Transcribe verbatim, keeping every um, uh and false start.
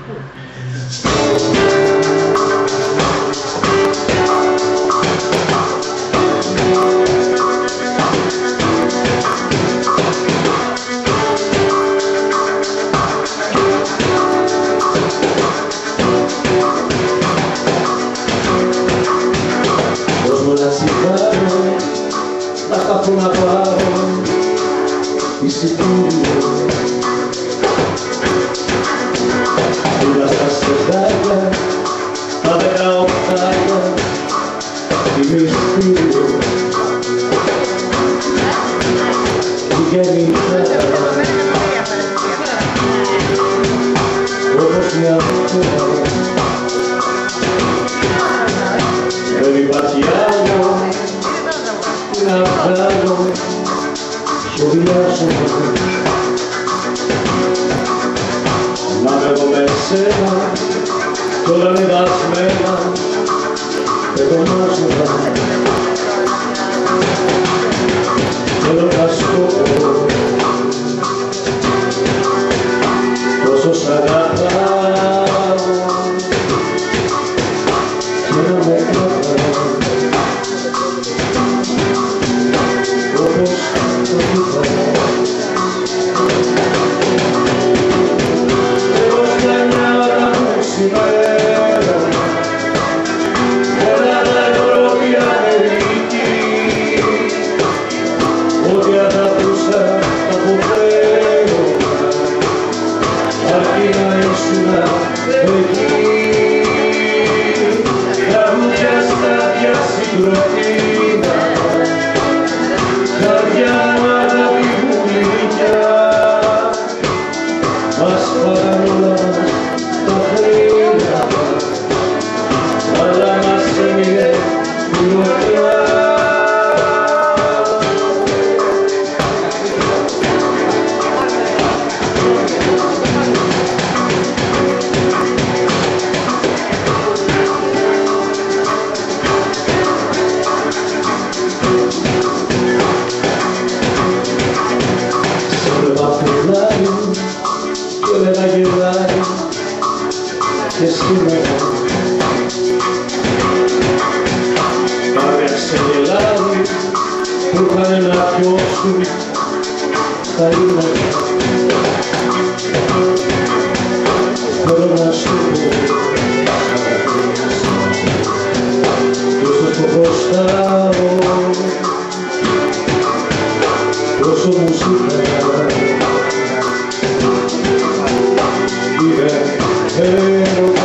Να κάθω να πάρω εισιτήριο Είδα στα στεντάκια, τα δεκαοκτάκια τη μυστήριο Πηγαίνει η χώρα όπως μια φορά δεν υπάρχει άλλο να βγάλω χωριάζομαι να με δω με σένα κι όλα είναι δασμένα πετωμάζομαι θέλω να σου πω τόσο σ' αγαπάω και να με κρατάω όπως το κοιτάω εγώ στα νιάτα μου σήμερα Ελλάδα, Ευρώπη, Αμερική ό,τι αγαπούσα αποφέρω αρκεί να ήσουν εκεί τραγούδια στα διασυγκροτήνα καρδιά μου αγάπη μου γλυκιά μας φάγαν όλα τα χρήματα αλλά μας έμεινε η μορφιά και δεν θα γελάει και σήμερα πάμε ξεγελάει που πάνε να πιώσουν τα ήμματα θέλω να σου πω τόσο στο προστάω τόσο μουσικά Vive, pero